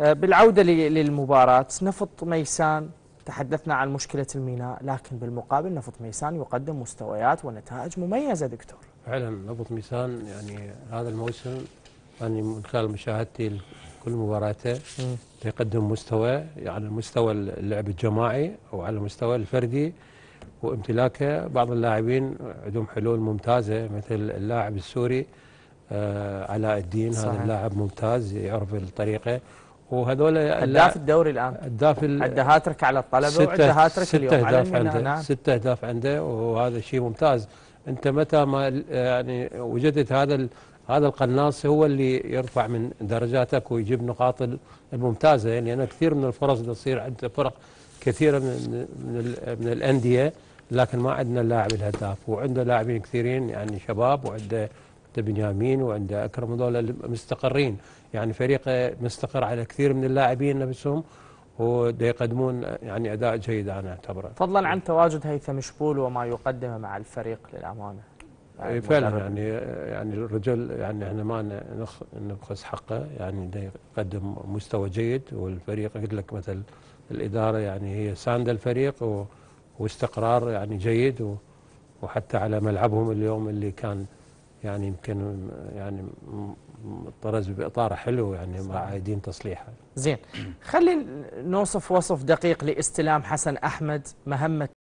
بالعودة للمباراة، نفط ميسان تحدثنا عن مشكلة الميناء، لكن بالمقابل نفط ميسان يقدم مستويات ونتائج مميزة دكتور. فعلا نفط ميسان يعني هذا الموسم يعني من خلال مشاهدتي لكل مباراته يقدم مستوى، يعني مستوى اللعب الجماعي او على المستوى الفردي وامتلاكه. بعض اللاعبين عندهم حلول ممتازه مثل اللاعب السوري علاء الدين. صحيح. هذا اللاعب ممتاز يعرف الطريقه، وهذول هداف الدوري الان، عنده هاتريك على الطلبه وعنده هاتريك اليوم على الميناء. نعم 6 أهداف عنده، وهذا شيء ممتاز. انت متى ما يعني وجدت هذا القناص هو اللي يرفع من درجاتك ويجيب نقاط الممتازه، يعني أنا كثير من الفرص اللي تصير عند فرق كثيره من الانديه، لكن ما عندنا اللاعب الهداف، وعنده لاعبين كثيرين يعني شباب، وعنده بنيامين وعنده اكرم، هذول مستقرين، يعني فريق مستقر على كثير من اللاعبين نفسهم ويقدمون يعني اداء جيد انا اعتبره. فضلا عن تواجد هيثم شبول وما يقدمه مع الفريق للامانه. فعلا يعني الرجل يعني احنا ما نبخس حقه، يعني يقدم مستوى جيد، والفريق قلت لك مثل الاداره يعني هي ساند الفريق واستقرار يعني جيد، وحتى على ملعبهم اليوم اللي كان يعني يمكن يعني طرز باطاره حلو، يعني ما عايدين تصليحه. زين، خلينا نوصف وصف دقيق لاستلام حسن احمد مهمه